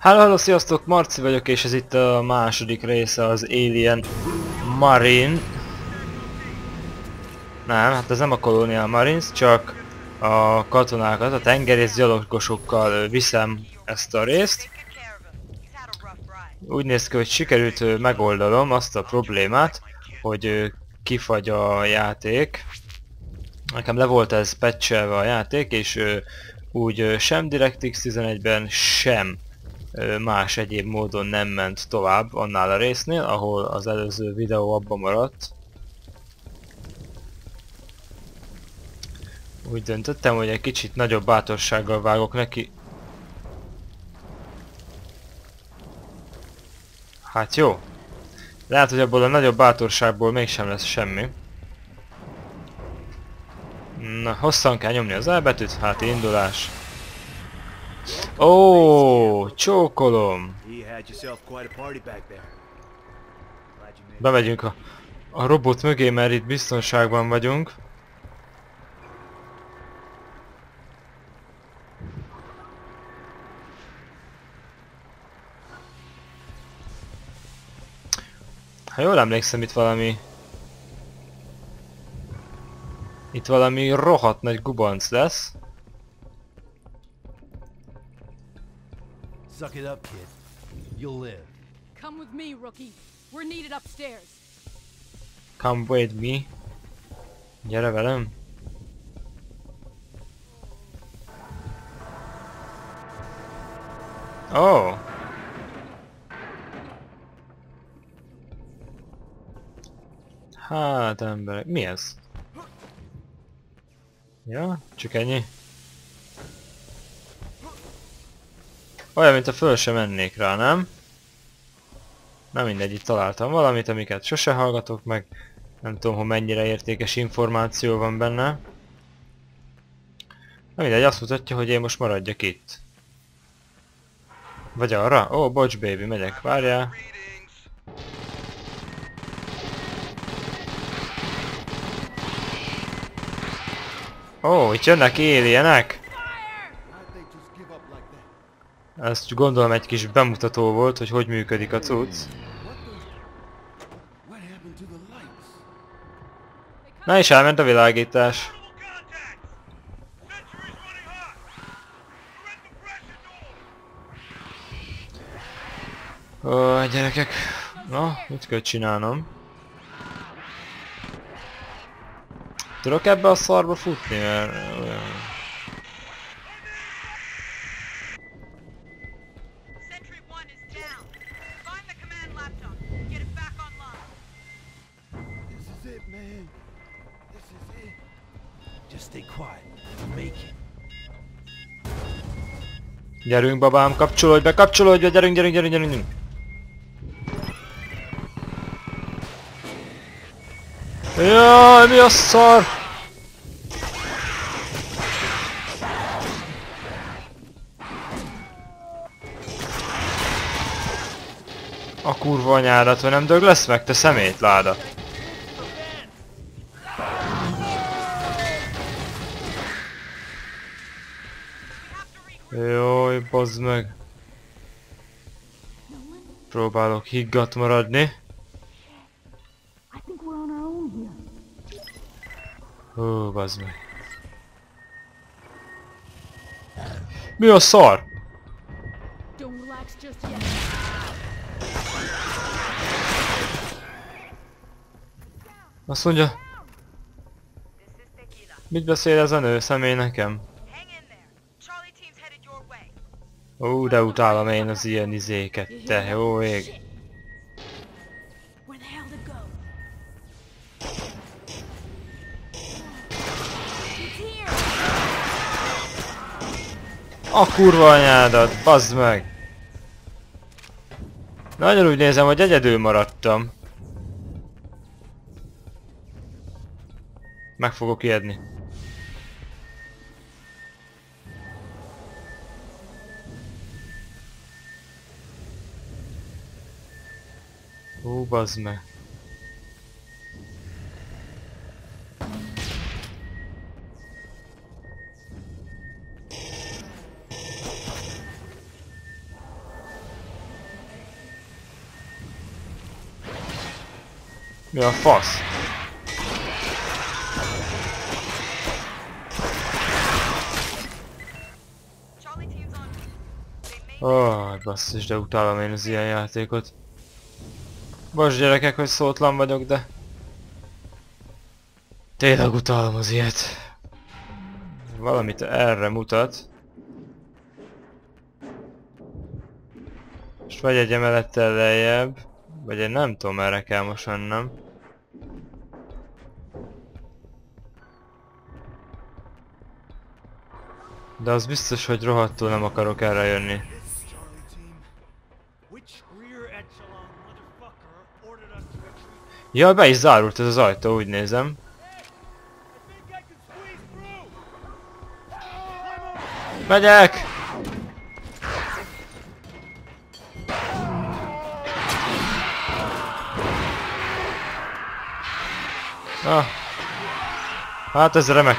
Hello, sziasztok, Marci vagyok, és ez itt a második része az Alien Marine. Nem, hát ez nem a Colonial Marines, csak a katonákat, a tengerész gyalogosokkal viszem ezt a részt. Úgy néz ki, hogy sikerült megoldanom azt a problémát, hogy kifagy a játék. Nekem le volt ez patchelve a játék, és úgy sem DirectX 11-ben, sem más egyéb módon nem ment tovább annál a résznél, ahol az előző videó abban maradt. Úgy döntöttem, hogy egy kicsit nagyobb bátorsággal vágok neki. Hát jó. Lehet, hogy abból a nagyobb bátorságból mégsem lesz semmi. Na, hosszan kell nyomni az elbetűt, hát indulás. Ó, csókolom! Bemegyünk a robot mögé, mert itt biztonságban vagyunk. Ha jól emlékszem, itt valami rohadt nagy gubanc lesz. Suck it up, kid. You'll live. Come with me, rookie. We're needed upstairs. Come with me. Gyere velem. Oh. Hát emberek, mi ez? Ja, csak ennyi. Olyan, mint a föl sem mennék rá, nem? Na mindegy, itt találtam valamit, amiket sose hallgatok meg. Nem tudom, hogy mennyire értékes információ van benne. Na mindegy, azt mutatja, hogy én most maradjak itt. Vagy arra? Ó, bocs baby, megyek, várjál. Ó, itt jönnek alienek! Ezt gondolom egy kis bemutató volt, hogy hogy működik a cucc. Na és elment a világítás. Ó, gyerekek. Na, mit kell csinálnom? Tudok ebbe a szarba futni, mert... Gyerünk babám, kapcsolódj be, gyerünk! Jaj, mi a szar? A kurva anyádat, hogy nem dög lesz meg, te szemétláda. Jaj, bazd meg. Próbálok higgadt maradni. Hú, bazd meg. Mi a szar? Azt mondja... Mit beszél ez a nő személy nekem? Ó, de utálom én az ilyen izéket, te jó ég. A kurva anyádat, bazd meg! Nagyon úgy nézem, hogy egyedül maradtam. Meg fogok ijedni. Ó, bazd meg. Mi a fasz? Basszus, de utálom én az ilyen játékot. Bocs gyerekek, hogy szótlan vagyok, de... Tényleg utálom az ilyet. Valamit erre mutat. És vagy egy emelettel lejjebb, vagy én nem tudom, erre kell most mennem. De az biztos, hogy rohadtul nem akarok erre jönni. Ja, be is zárult ez az ajtó, úgy nézem. Megyek! Ah. Hát ez remek.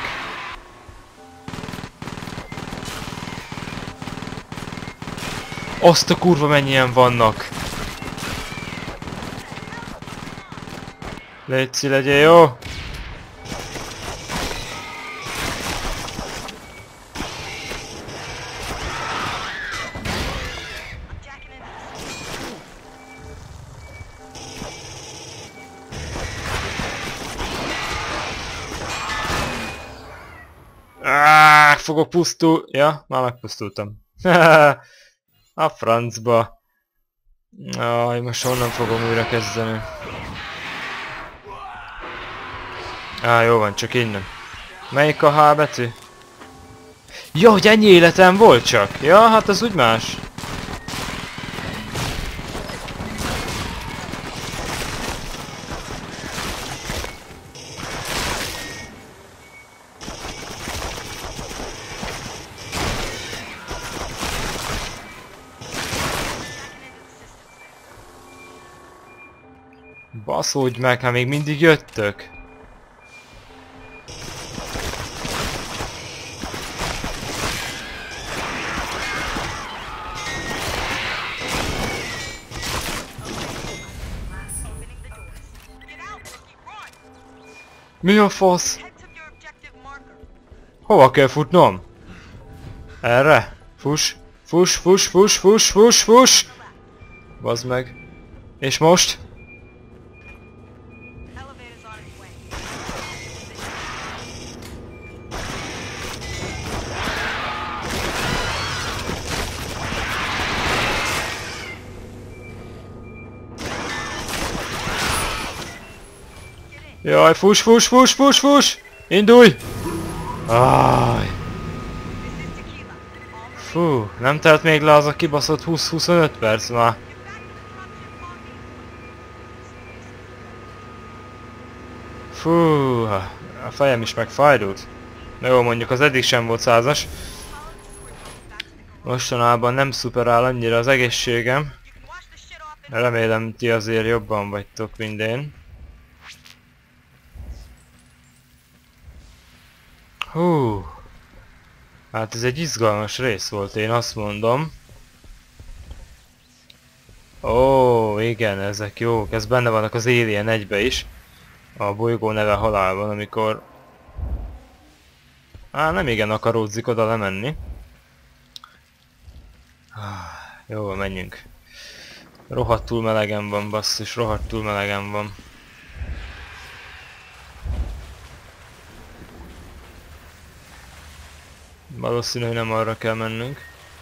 Azt a kurva mennyien vannak. Léci, legyél jó! Fogok pusztul... Ja, már megpusztultam. A francba. Aj, most honnan fogom újra kezdeni? Jó van, csak innen. Melyik a H betű? Ja, hogy ennyi életem volt csak. Ja, hát az úgy más. Baszódj meg, hát még mindig jöttök. Mi a fasz? Hova kell futnom? Erre? Fuss! Fuss, fuss, fuss, fuss, fuss, fuss! Bazd meg. És most? Jaj, fuss, fuss, fuss, fuss, fuss! Indulj! Áj. Fú, nem telt még le az a kibaszott 20-25 perc már. Fú, a fejem is megfájdult. Na jó, mondjuk az eddig sem volt 100-as. Mostanában nem szuperál annyira az egészségem. Remélem ti azért jobban vagytok, mint én. Hú, hát ez egy izgalmas rész volt, én azt mondom. Ó, igen, ezek jók, ez benne vannak az Alien 1-be is. A bolygó neve halálban, amikor... nem igen akaródzik oda lemenni. Jó, menjünk. Rohadtul melegen van, basszus, rohadtul melegen van. Valószínű, hogy nem arra kell mennünk.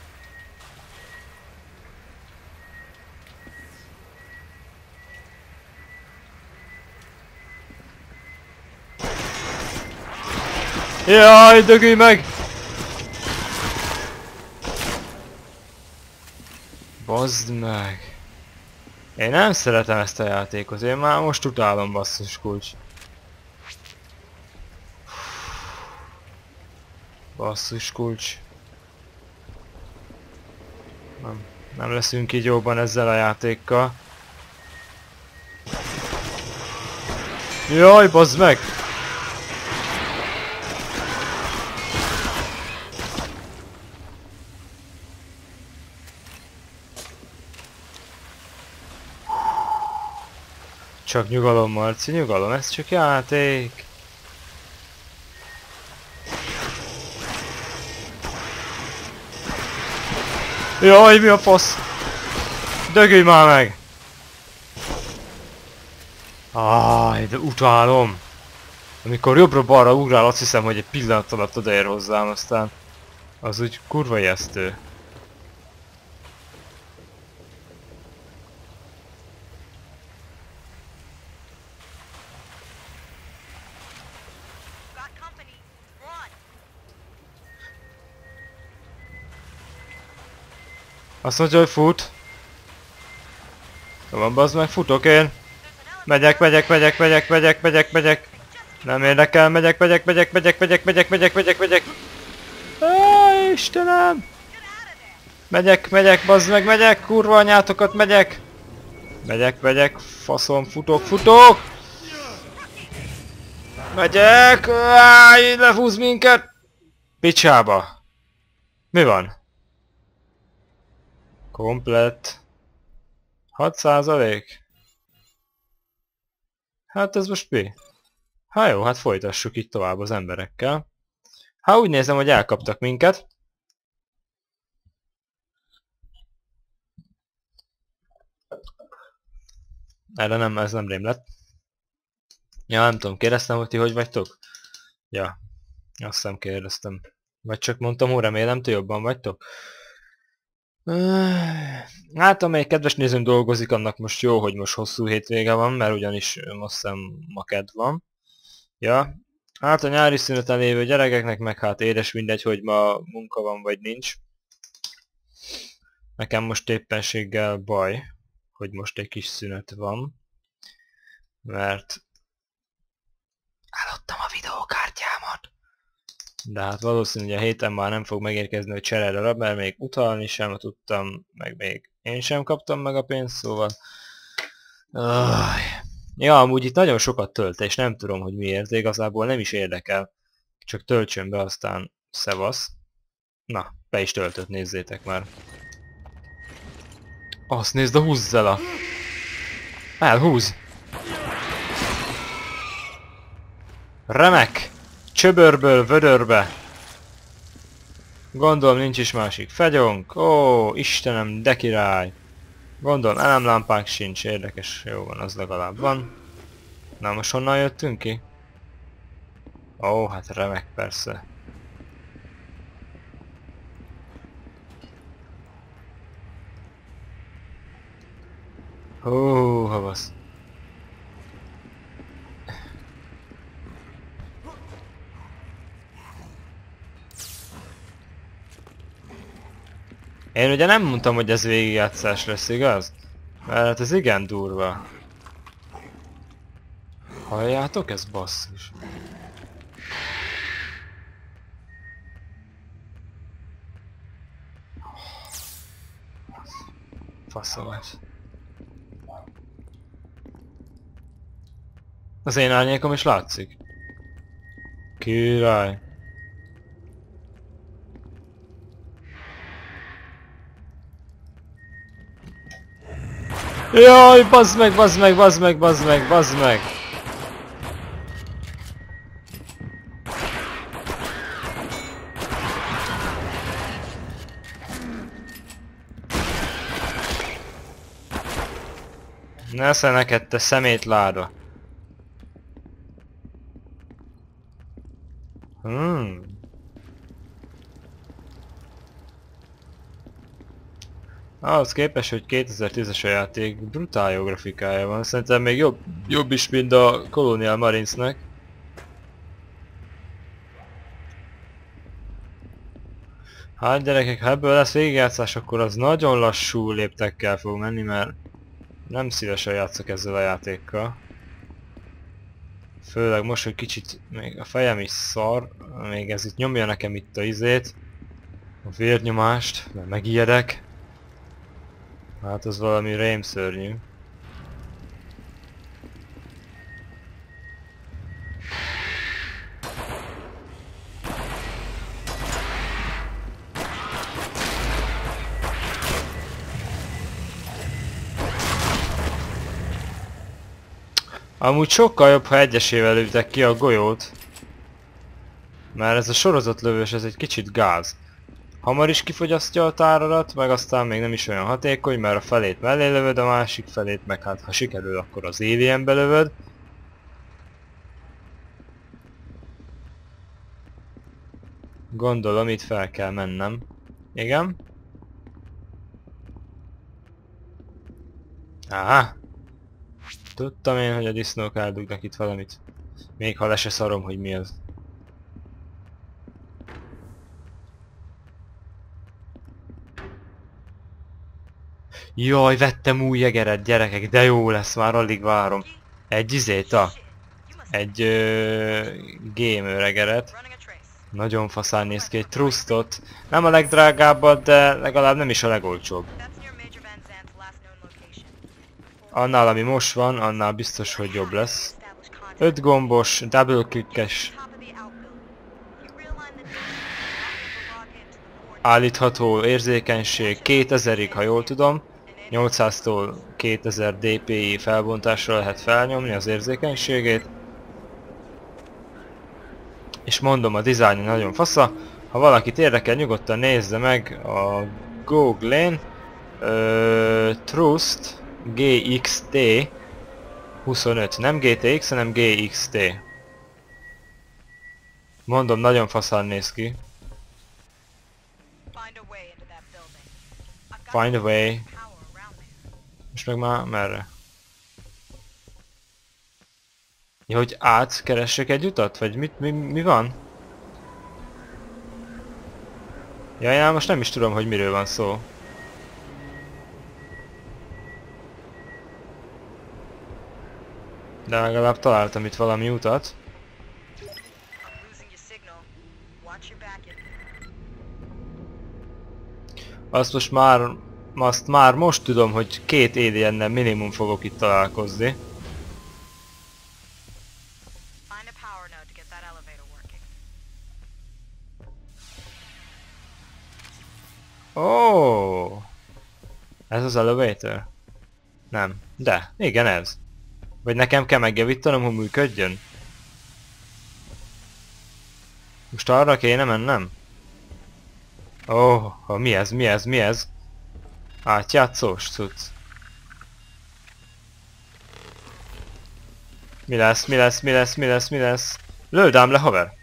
Jaj, dögülj meg! Bazd meg! Én nem szeretem ezt a játékot, én már most utálom, basszus kulcs. Basszus kulcs. Nem leszünk így jóban ezzel a játékkal. Jaj, bazd meg! Csak nyugalom, Marci, nyugalom, ez csak játék. Jaj, mi a fasz? Dögülj már meg! Áj, de utálom! Amikor jobbra-balra ugrál, azt hiszem, hogy egy pillanat alatt odaér hozzám, aztán az úgy kurva ijesztő. Azt mondja, hogy fut. Van, bazd meg, futok én. Megyek. Nem érdekel, megyek. Áj, Istenem! Megyek, bazd meg, megyek, kurva anyátokat, megyek! Megyek, faszom, futok! Megyek! Áj, lefúz minket! Picsába! Mi van? Komplett. 6%? Hát ez most mi? Hát jó, hát folytassuk itt tovább az emberekkel. Hát úgy nézem, hogy elkaptak minket. Erre nem, ez nem rém lett. Ja, nem tudom, kérdeztem, hogy ti hogy vagytok? Ja, azt hiszem kérdeztem. Vagy csak mondtam, hogy remélem, ti jobban vagytok. Hát amelyik kedves nézőm dolgozik, annak most jó, hogy most hosszú hétvége van, mert ugyanis azt hiszem ma kedd van. Ja, hát a nyári szüneten lévő gyerekeknek meg hát édes mindegy, hogy ma munka van vagy nincs. Nekem most éppenséggel baj, hogy most egy kis szünet van, mert eladtam a videókártyámat. De hát valószínűleg a héten már nem fog megérkezni, hogy cserélj darab, mert még utalni sem tudtam, meg még én sem kaptam meg a pénzt, szóval... Ja, amúgy itt nagyon sokat tölt, és nem tudom, hogy miért, de igazából nem is érdekel. Csak töltsön be, aztán szevasz. Na, be is töltött, nézzétek már. Azt nézd, a húzz el a... Elhúz! Remek! Csöbörből vödörbe! Gondolom nincs is másik fegyonk. Ó, Istenem, de király! Gondolom elemlámpák sincs, érdekes, jó van, az legalább van. Na most honnan jöttünk ki? Ó, hát remek persze. Hú, havasz. Én ugye nem mondtam, hogy ez végigjátszás lesz, igaz? Mert ez igen durva. Halljátok, ez basszus. Faszolás. Az én árnyékom is látszik. Király. Jaj, bazd meg! Nesze neked, te szemétláda! Ahhoz képest, hogy 2010-es a játék, brutál jó grafikája van. Szerintem még jobb is, mint a Colonial Marines-nek. Hát gyerekek, ha ebből lesz végigjátszás, akkor az nagyon lassú léptekkel fog menni, mert nem szívesen játszok ezzel a játékkal. Főleg most, hogy kicsit még a fejem is szar, még ez itt nyomja nekem itt a izét, a vérnyomást, mert megijedek. Hát az valami rémszörnyű. Amúgy sokkal jobb, ha egyesével lőttek ki a golyót. Mert ez a sorozatlövős, ez egy kicsit gáz. Hamar is kifogyasztja a táradat, meg aztán még nem is olyan hatékony, mert a felét mellé lövöd, a másik felét meg hát ha sikerül, akkor az alienbe lövöd. Gondolom itt fel kell mennem. Igen? Áhá! Tudtam én, hogy a disznók eldugnak itt valamit. Még ha le se szarom, hogy mi az. Jaj, vettem új jegeret, gyerekek, de jó lesz, már alig várom. Egy egy gamer egeret. Nagyon faszán néz ki, egy trustot. Nem a legdrágábbat, de legalább nem is a legolcsóbb. Annál, ami most van, annál biztos, hogy jobb lesz. 5 gombos, double clickes. Állítható érzékenység 2000-ig, ha jól tudom. 800-tól 2000 dpi felbontásra lehet felnyomni az érzékenységét. És mondom, a dizájn nagyon fasza. Ha valakit érdekel, nyugodtan nézze meg a Google-én. Trust GXT 25. Nem GTX, hanem GXT. Mondom, nagyon faszán néz ki. Find a way. Most meg már merre? Ja, hogy átkeressek egy utat? Vagy mi van? Ja, most nem is tudom, hogy miről van szó. De legalább találtam itt valami utat. Azt már most tudom, hogy 2 aliennel minimum fogok itt találkozni. Oh, ez az elevator? Nem. De, igen ez. Vagy nekem kell megjavítanom, hogy működjön? Most arra kéne mennem? Oh, mi ez? Átjátszós cucc. Mi lesz? Lőd ám le, haver!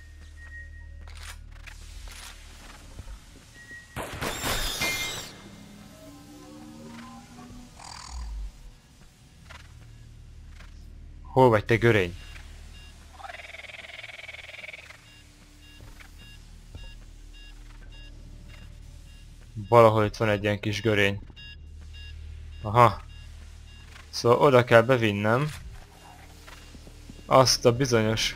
Hol vagy te görény? Valahol itt van egy ilyen kis görény. Aha. Szóval oda kell bevinnem azt a bizonyos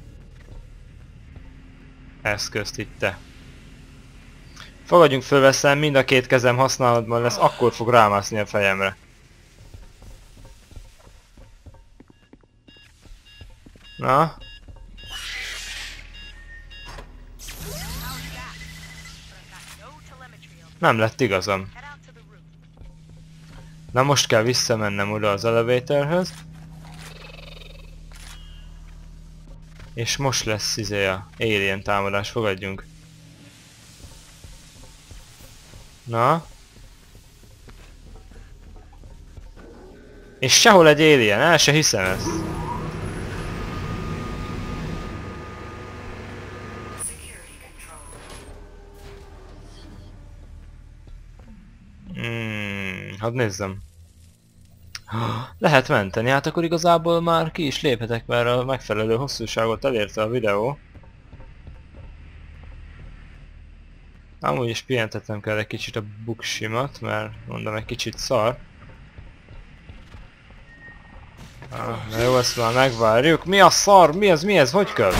eszközt itt te. Fogadjunk föl, veszem, mind a 2 kezem használatban lesz, akkor fog rámászni a fejemre. Na? Nem lett igazam. Na most kell visszamennem oda az elevatorhöz. És most lesz izé a alien támadás, fogadjunk. Na? És sehol egy alien, el se hiszem ezt. Hadd nézzem. Lehet menteni, hát akkor igazából már ki is léphetek, mert a megfelelő hosszúságot elérte a videó. Amúgy is pihentetnem kell egy kicsit a buksimat, mert mondom, egy kicsit szar. Na jó, ezt már megvárjuk. Mi a szar? Mi ez? Hogy kell?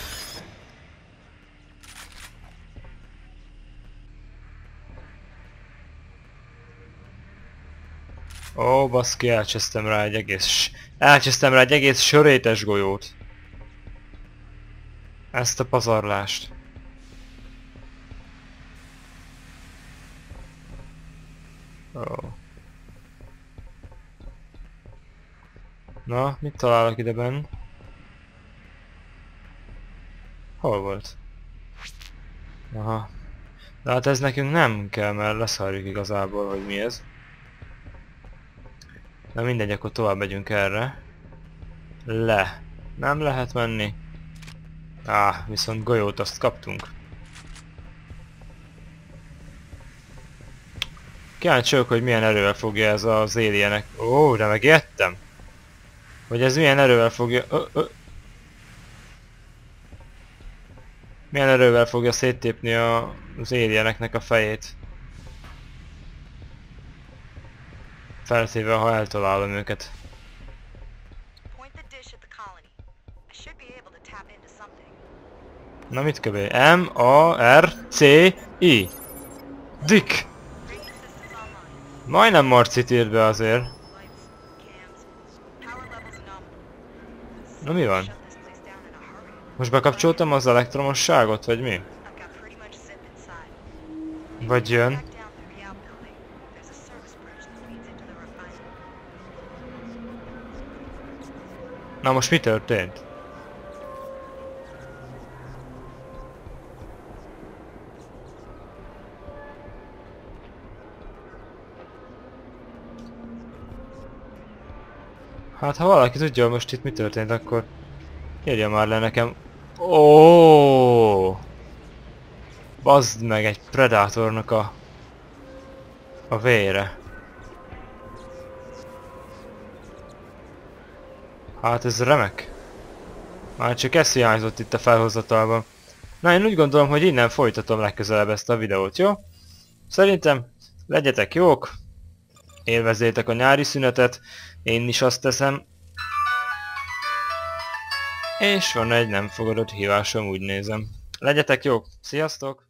Ó, baszki, elcsesztem rá egy egész sörétes golyót. Ezt a pazarlást. Ó. Na, mit találok ide benn? Hol volt? Aha. De hát ez nekünk nem kell, mert leszarjuk igazából, hogy mi ez. De mindegy, akkor tovább megyünk erre. Le. Nem lehet menni. Viszont golyót azt kaptunk. Kíváncsi vagyok, hogy milyen erővel fogja ez az alienek. Ó, de megijedtem. Hogy ez milyen erővel fogja... Milyen erővel fogja széttépni az alieneknek a fejét. Feltéve, ha eltalálom őket. Na mit köbé? M-A-R-C-I. Dick! Majdnem Marcit írt be azért. Na mi van? Most bekapcsoltam az elektromosságot, vagy mi? Vagy jön? Na most mi történt? Hát ha valaki tudja, hogy most itt mi történt, akkor írja már le nekem. Ó! Bazd meg egy Predatornak a vére. Hát ez remek. Már csak ez hiányzott itt a felhozatalban. Na, én úgy gondolom, hogy innen folytatom legközelebb ezt a videót, jó? Szerintem legyetek jók, élvezzétek a nyári szünetet, én is azt teszem. És van egy nem fogadott hívásom, úgy nézem. Legyetek jók, sziasztok!